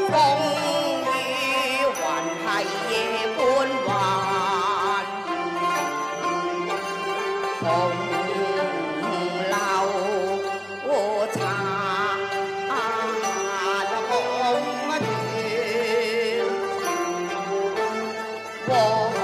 風雨還係夜半還，紅樓茶紅斷。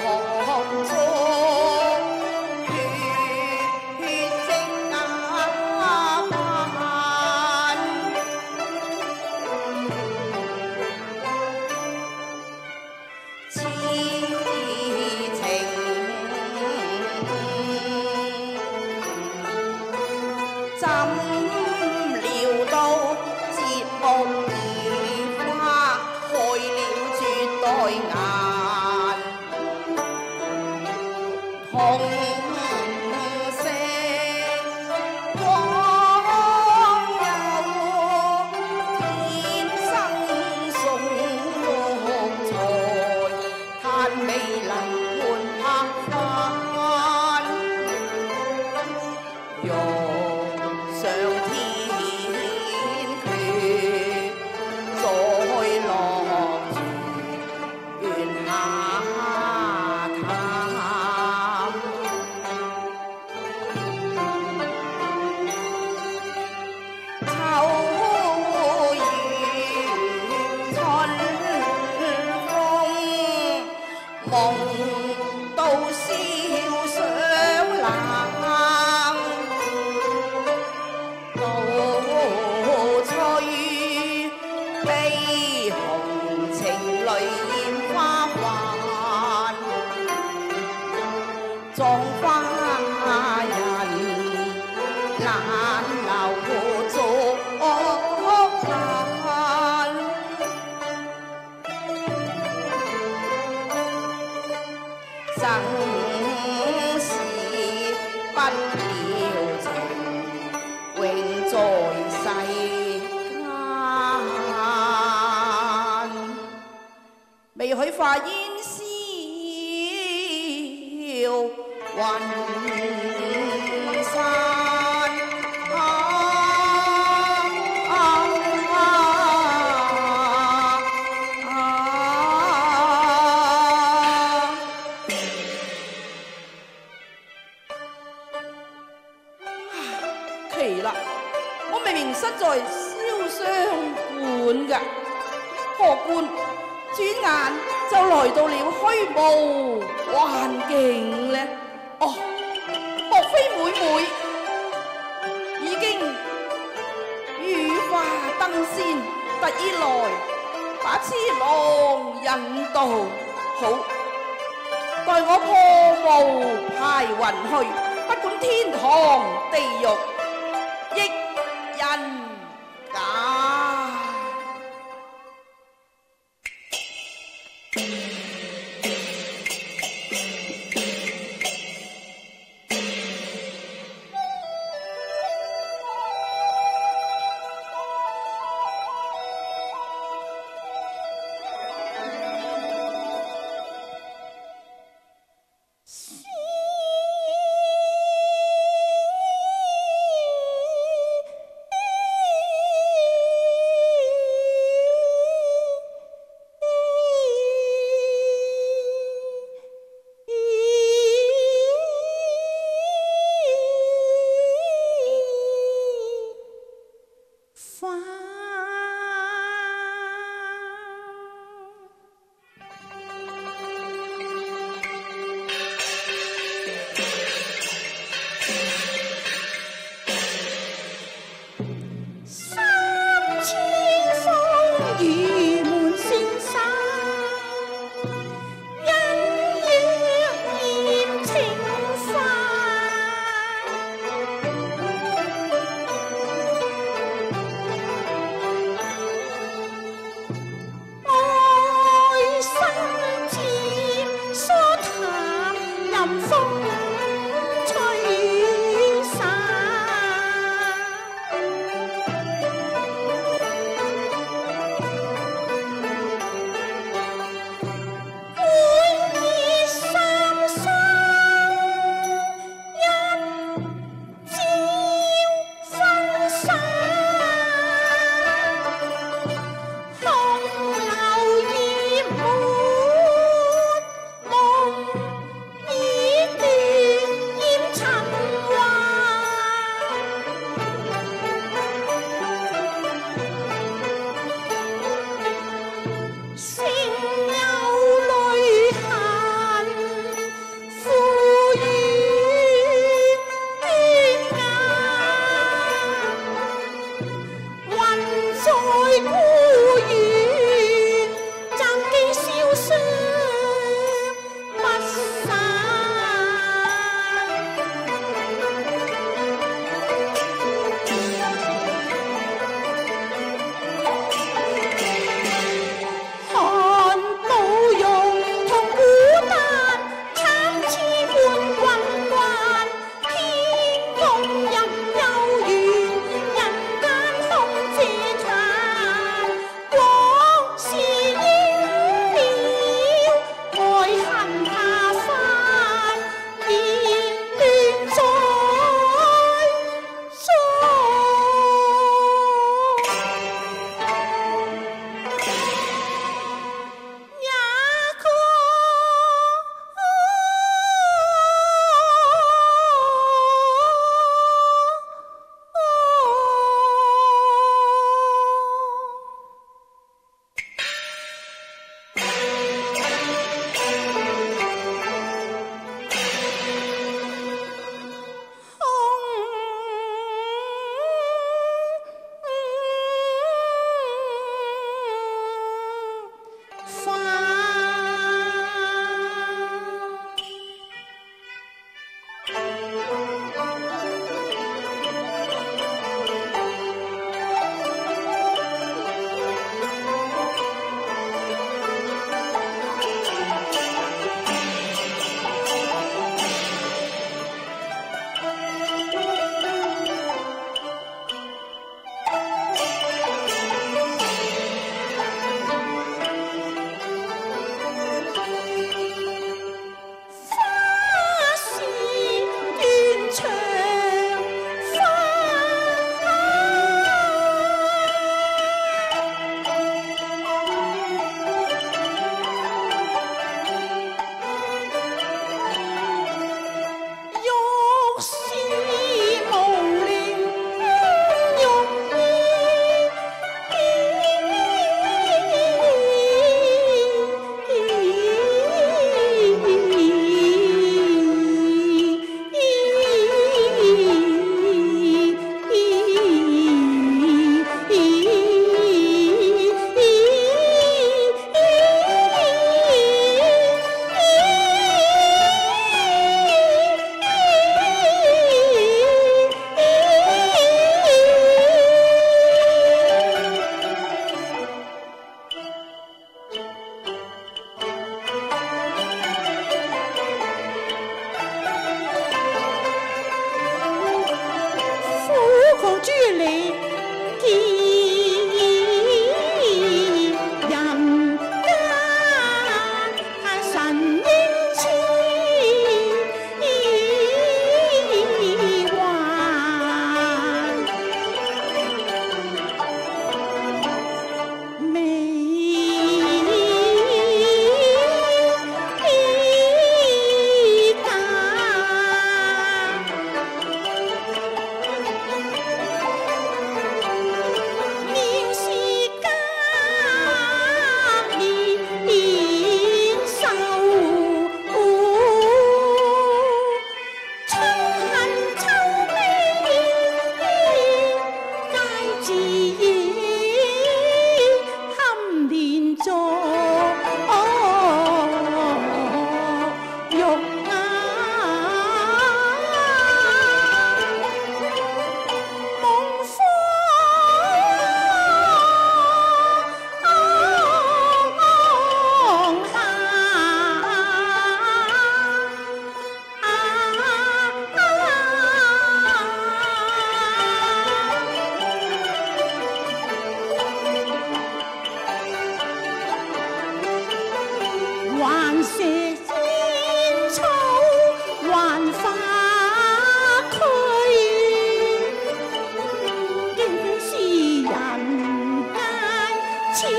怎料到節目如花，害了絕代顏。同色光有天生送玉才，嘆未能伴拍翻。上天決，再落住願下淡。秋雨春風，夢到笑上冷。悲紅情淚染花瓣，葬花人難留足難，生是不了情，永在世。未許化煙消雲散，奇啦！我明明身在瀟湘館㗎，何官轉眼就來到了虛無幻境呢？哦，莫非妹妹已經羽化登仙，特意來把痴郎引導？好，待我破霧排雲去，不管天堂地獄，亦人假。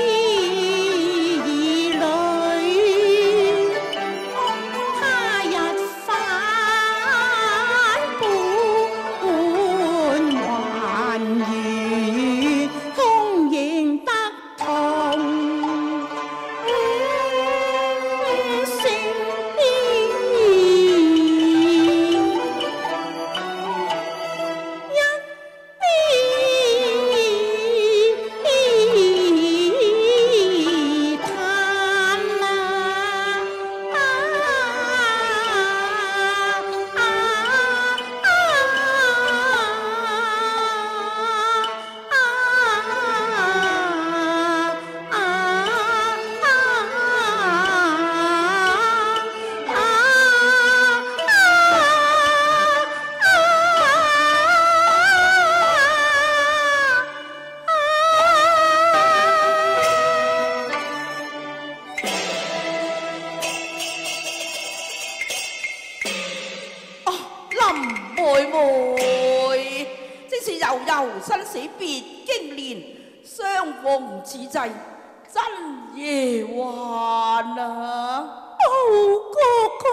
生死別經年，相逢此際真夜幻啊！ 哦，哥哥，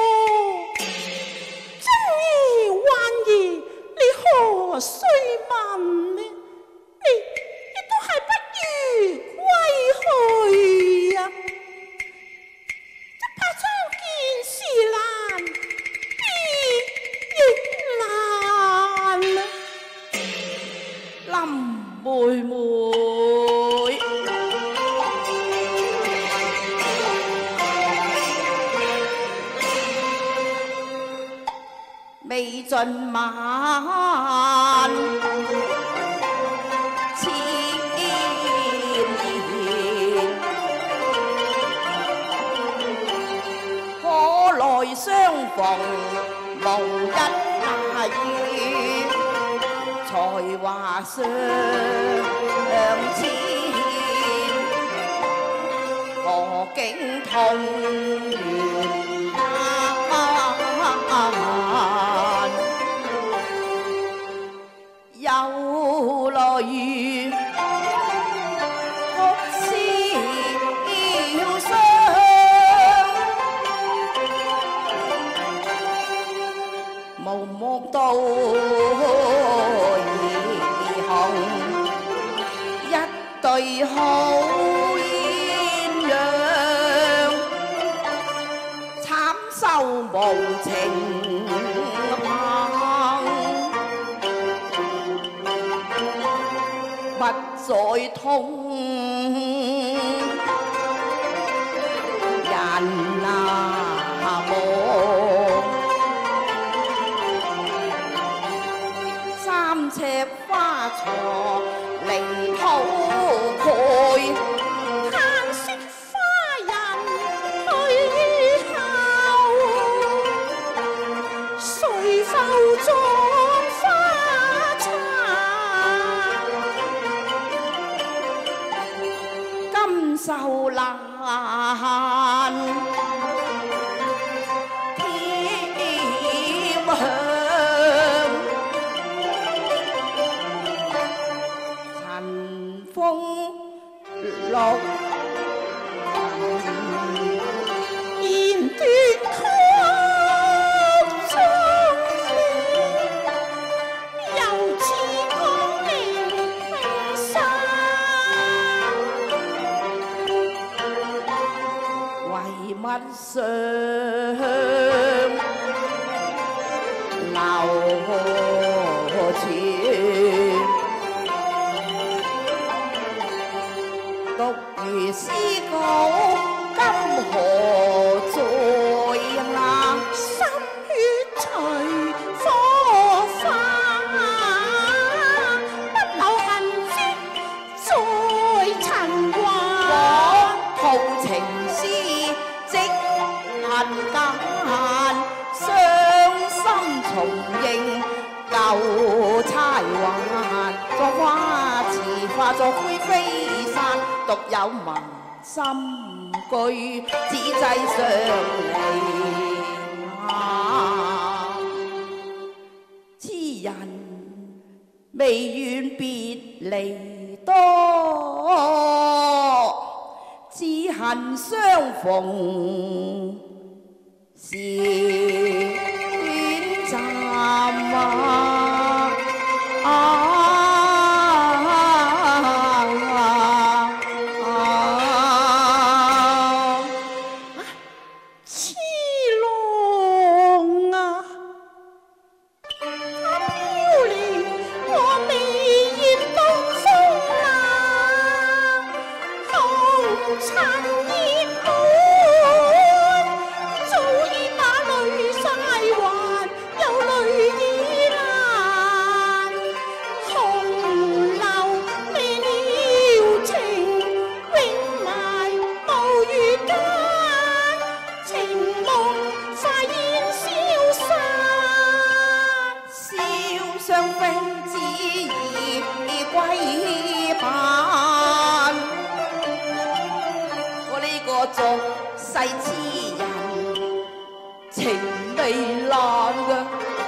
真夜幻夜，你何須問呢？你都係不如歸去呀！只怕相見時難，別亦難啊！ 林妹妹，未盡晚，千年，可來相逢無一例。才華相似，何竟同源難，有淚哭笑雙，無目到一對好鴛鴦，慘受無情棒，不再痛人啊望，三尺花鋤離土蓋， 嘆惜花人去後，誰浮葬花殘， 今受難添香。風落言斷曲中又似光明生， 為乜相流傳？獨如詩稿，今何在啊？ 心血隨火花，不留痕跡在塵寰。 抱情絲即恨間，傷心重認舊差還。作花池化作灰飛散，獨有文心句，只際相離啊！痴人未願別離多。 恨相逢是短暂七郎啊，飘零我眉眼东风啊，红尘热满，早已把泪晒还，有泪已难。红楼未了情，永埋无余间。情梦化烟消散， 笑上飞枝叶归版。我呢個俗世痴人，情未爛嘅，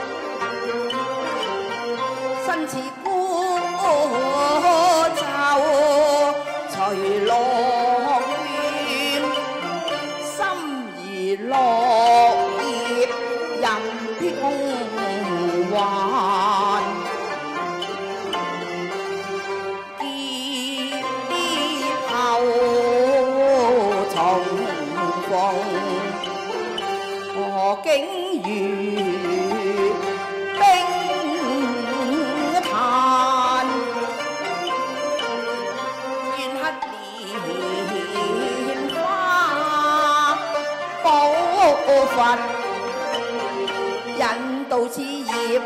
身似孤舟隨浪捲，心如落葉任飄幻。劫後重逢，何竟如冰炭。願黑蓮花寶佛，引導此葉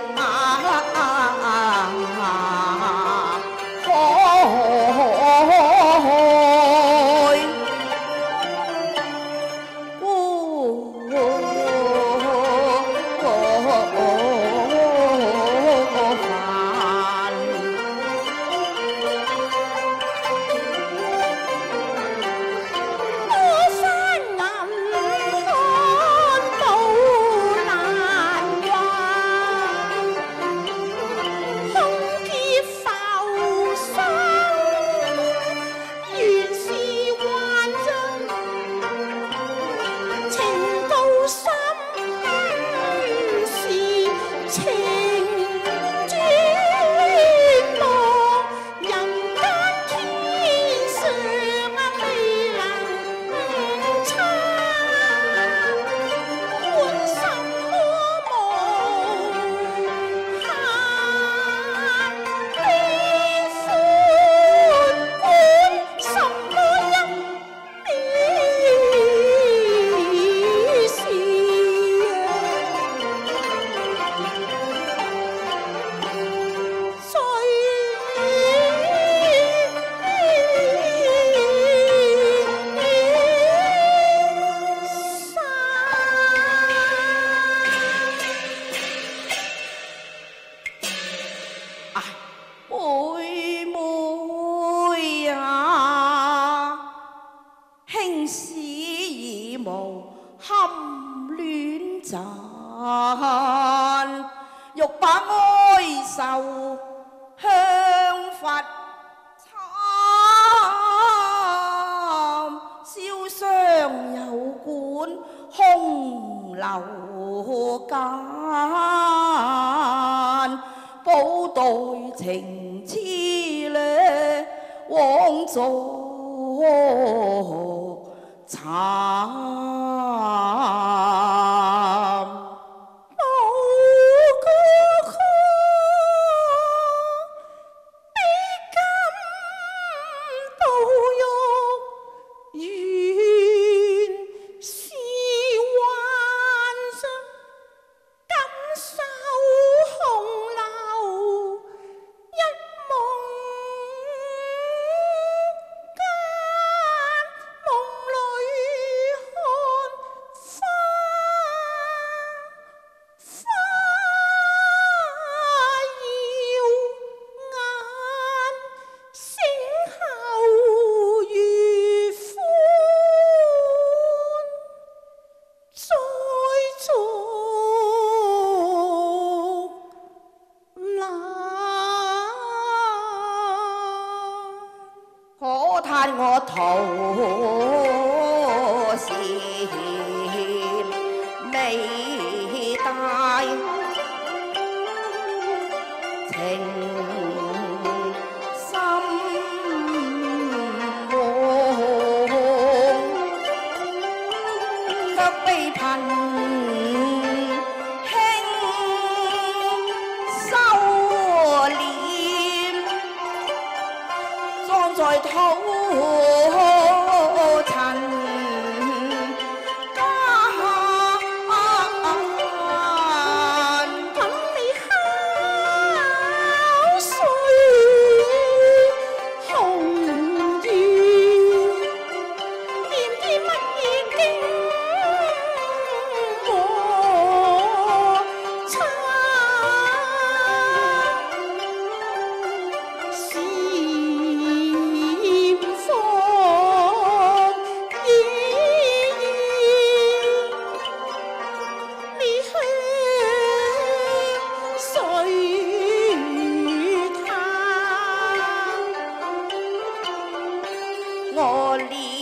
妹妹啊，輕使已無堪戀讚，欲把哀愁向佛參，燒傷有管空留間。寶黛情痴咧，枉作慘。嘆我徒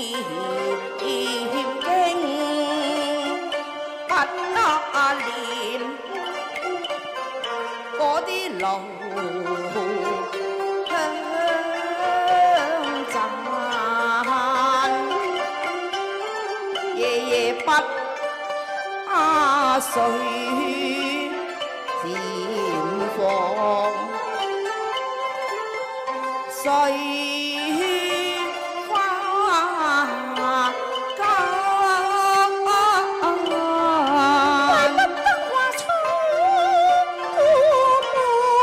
經，不憐嗰啲路香讚，夜夜不睡漸放，水花間。 怪不得話草木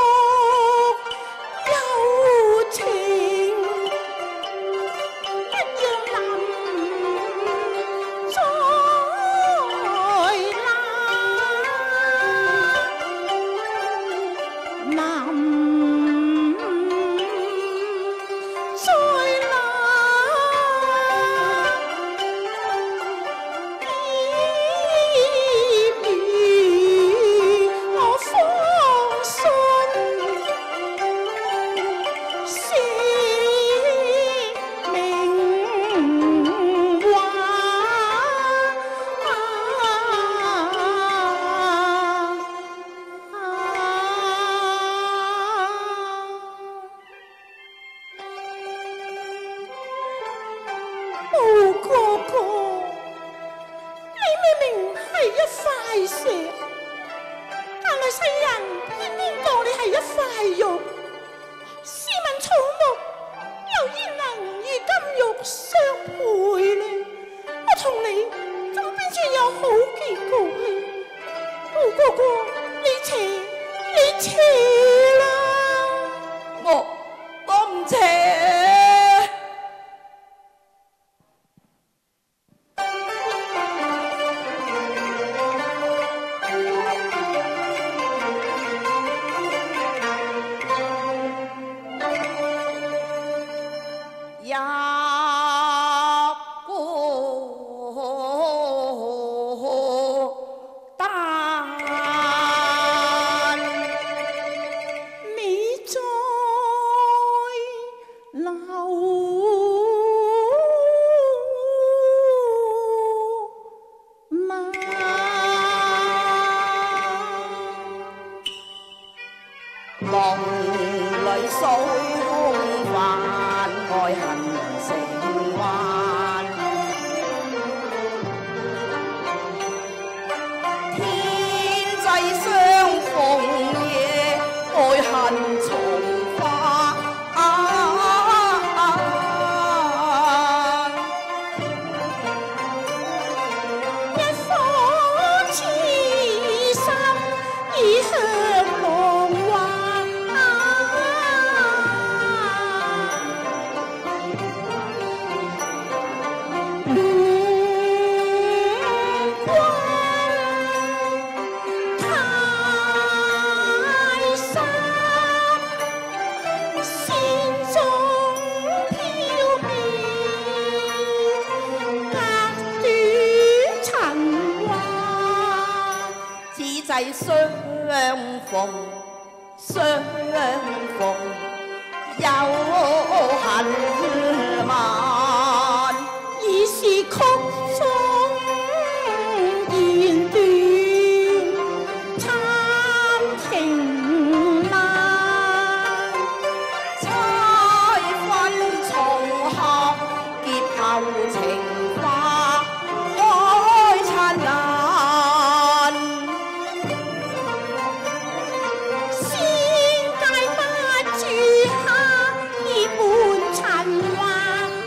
有情，一樣臨在那，臨在那。我相信是命運。毛哥哥，你明明係一塊石，但係世人偏偏當你係一塊肉。試問草木又焉能與金玉相配呢？我同你怎麼邊算有好結局呢？毛哥哥，你邪啦！ 我唔邪。一個蛋， 你在流漫。 夢裏數空泛，愛恨成幻。天際相逢夜，愛恨重化。 一顆痴心已向浪花。太深，仙中飄渺，隔斷塵寰。 此際相逢，又恨晚。 已是曲終言斷，參情難。 猜分重合，結後情花開燦爛。 仙界不住下，已半塵寰。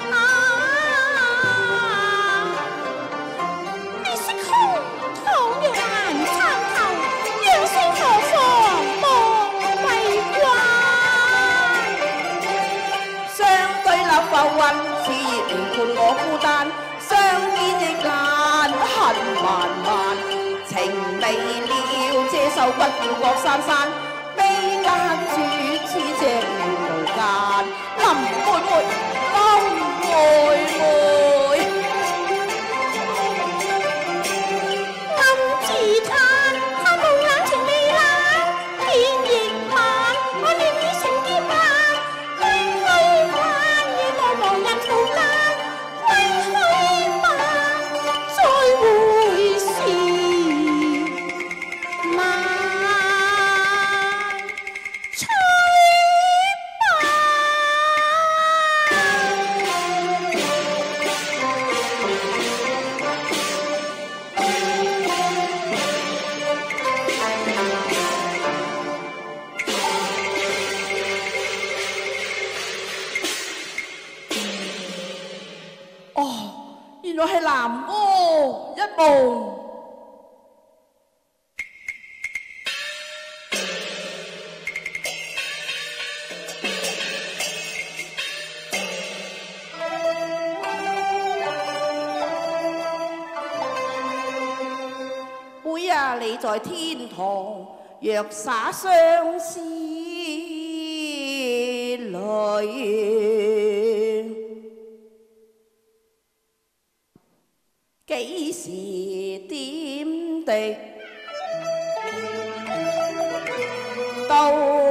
你識空，倘若難參透，揚聲何妨莫閉關。 相對立浮雲，似熱連伴我孤單。相見亦難，恨漫漫。情未了，這首不要各珊珊。悲間處，此隻無間。林妹妹，林妹妹。 暗自嘆，看無眼情未冷，天亦晚，我戀已成劫難。虛虛幻，與茫茫人途間，為哦，原來係南柯一夢。妹啊，你在天堂若灑相思淚，幾時點滴到